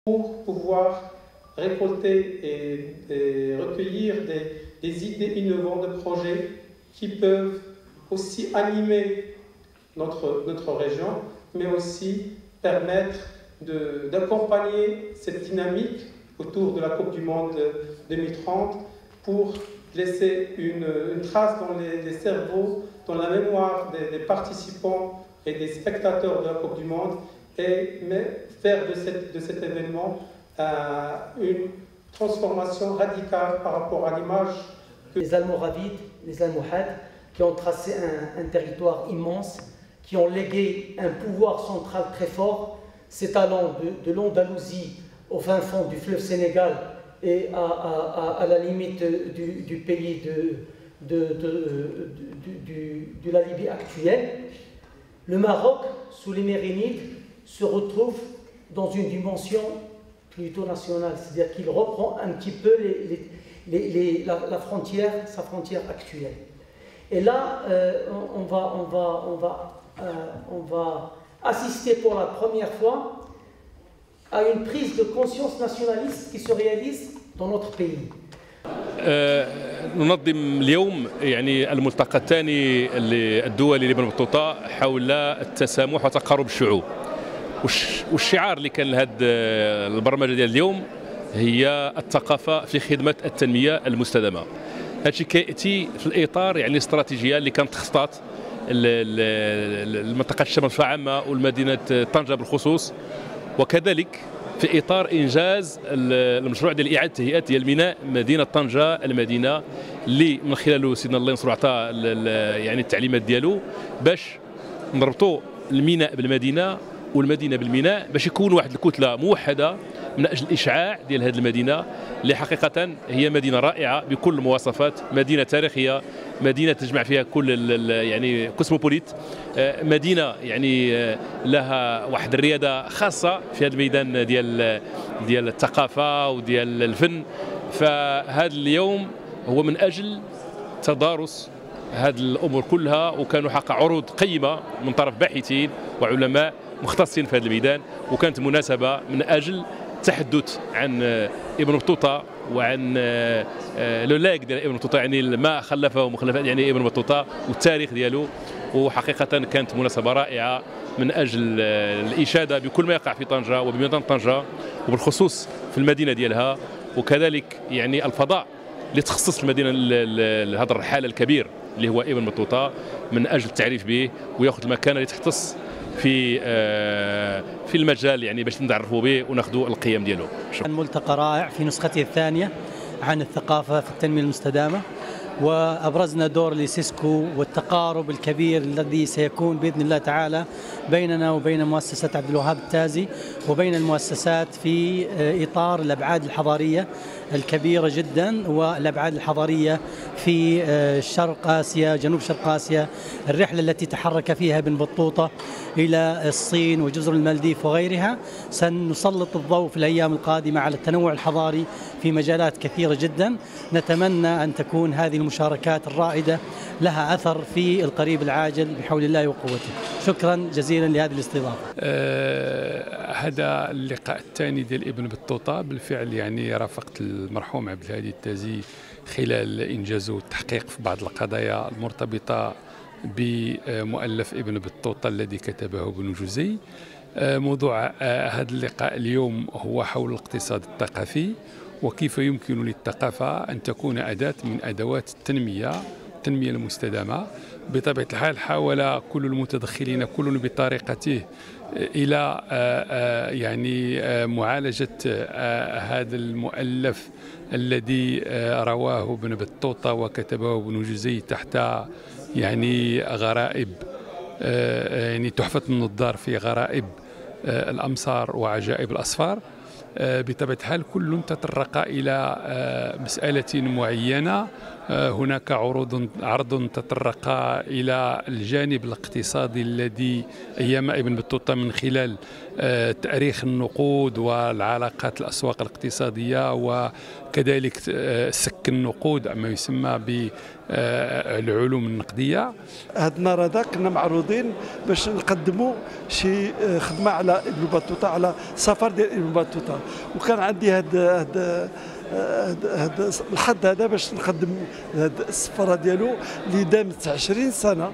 pour pouvoir récolter et recueillir des idées innovantes de projets qui peuvent aussi animer notre région, mais aussi permettre d'accompagner cette dynamique autour de la Coupe du Monde 2030 pour laisser une trace dans les cerveaux, dans la mémoire des participants et des spectateurs de la Coupe du Monde, mais faire de cet événement une transformation radicale par rapport à l'image. Les Almoravides, les Almohades, qui ont tracé un territoire immense, qui ont légué un pouvoir central très fort, s'étalant de l'Andalousie au fin fond du fleuve Sénégal et à la limite du pays de la Libye actuelle. Le Maroc, sous les Mérinides, se retrouve dans une dimension plutôt nationale, c'est-à-dire qu'il reprend un petit peu sa frontière actuelle. Et là, on va assister pour la première fois à une prise de conscience nationaliste qui se réalise dans notre pays. ننظم اليوم يعني الملتقى الثاني الدولي لابن بطوطة حول التسامح وتقارب الشعوب. والشعار اللي كان لهذه البرمجه ديال اليوم هي الثقافه في خدمه التنميه المستدامه. هذا الشيء كياتي في الاطار يعني الاستراتيجيه اللي كانت تخطط المنطقه الشمال بصفه عامه والمدينه طنجه بالخصوص، وكذلك في اطار انجاز المشروع ديال اعاده تهيئه ديال ميناء مدينه طنجه المدينه اللي من خلاله سيدنا الله ينصرو عطى يعني التعليمات ديالو باش نربطوا الميناء بالمدينه والمدينه بالميناء باش يكون واحد الكتله موحده من اجل الاشعاع ديال هذه المدينه اللي حقيقه هي مدينه رائعه بكل المواصفات، مدينه تاريخيه، مدينه تجمع فيها كل يعني كوسموبوليت، مدينه يعني لها واحد الرياده خاصه في هذا الميدان ديال الثقافه وديال الفن. فهذا اليوم هو من اجل تدارس هذه الامور كلها، وكانوا حق عروض قيمه من طرف باحثين وعلماء مختصين في هذا الميدان، وكانت مناسبه من اجل التحدث عن ابن بطوطه وعن لو لاك ديال ابن بطوطه، يعني ما خلفه ومخلفات يعني ابن بطوطه والتاريخ ديالو. وحقيقه كانت مناسبه رائعه من اجل الاشاده بكل ما يقع في طنجه وبميدان طنجه وبالخصوص في المدينه ديالها، وكذلك يعني الفضاء اللي تخصص المدينه لهذا الرحال الكبير اللي هو ابن بطوطه من اجل التعريف به وياخذ المكانه اللي تختص في المجال، يعني باش نتعرفوا به وناخذوا القيم ديالو. الملتقى رائع في نسخته الثانيه عن الثقافه في التنميه المستدامه، وابرزنا دور لسيسكو والتقارب الكبير الذي سيكون باذن الله تعالى بيننا وبين مؤسسه عبد الوهاب التازي وبين المؤسسات في اطار الابعاد الحضاريه الكبيرة جدا والأبعاد الحضارية في شرق آسيا، جنوب شرق آسيا، الرحلة التي تحرك فيها ابن بطوطة إلى الصين وجزر المالديف وغيرها. سنسلط الضوء في الأيام القادمة على التنوع الحضاري في مجالات كثيرة جدا. نتمنى أن تكون هذه المشاركات الرائدة لها أثر في القريب العاجل بحول الله وقوته. شكرا جزيلا لهذه الاستضافة. هذا اللقاء الثاني ديال ابن بطوطة بالفعل يعني رافقت المرحوم عبد الهادي التازي خلال إنجازه والتحقيق في بعض القضايا المرتبطة بمؤلف ابن بطوطة الذي كتبه ابن جوزي. موضوع هذا اللقاء اليوم هو حول الاقتصاد الثقافي وكيف يمكن للثقافة أن تكون أداة من أدوات التنمية المستدامة. بطبيعة الحال حاول كل المتدخلين كل بطريقته إلى يعني معالجة هذا المؤلف الذي رواه ابن بطوطة وكتبه ابن جوزي تحت يعني غرائب يعني تحفة النظار في غرائب الأمصار وعجائب الأصفار. بطبيعة الحال كل تطرق إلى مسألة معينة. هناك عرض تطرق إلى الجانب الاقتصادي الذي أيام ابن بطوطة من خلال تأريخ النقود والعلاقات الأسواق الاقتصادية وكذلك سك النقود ما يسمى العلوم النقديه. هذا النهار هذا كنا معروضين باش نقدموا شي خدمه على ابن بطوطه، على سفر ديال ابن بطوطه، وكان عندي هذا الحظ هذا باش نقدم هذه السفره ديالو اللي دامت 20 سنه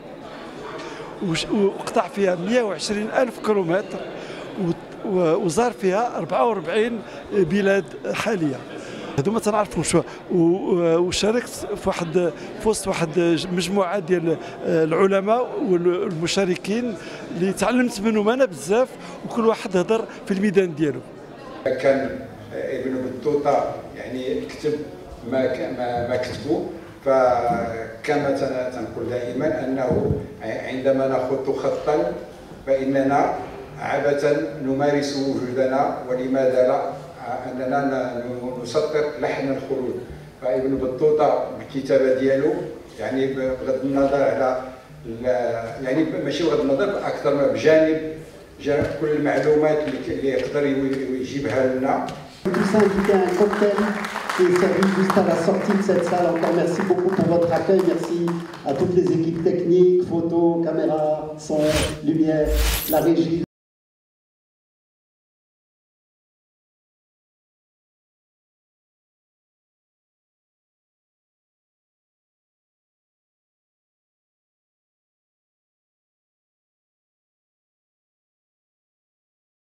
وقطع فيها 120 ألف كيلومتر وزار فيها 44 بلاد حاليه. هذوما تنعرفهم شويه، وشاركت في وسط واحد مجموعه ديال العلماء والمشاركين اللي تعلمت منهم انا بزاف، وكل واحد هضر في الميدان ديالو. كان ابن بطوطه يعني كتب ما كتبه، فكما تنقول دائما انه عندما نخط خطا فاننا عبثا نمارس وجودنا، ولماذا لا اننا نسطر لحن الخلود. فابن بطوطه بالكتابه ديالو يعني بغض النظر على يعني ماشي بغض النظر اكثر ما بجانب كل المعلومات اللي يقدر يجيبها لنا. Tout ça invité à un cocktail qui est servi juste à la sortie de cette salle. Encore merci beaucoup pour votre accueil. Merci à toutes les équipes techniques, photo, caméra, son, lumière, la régie.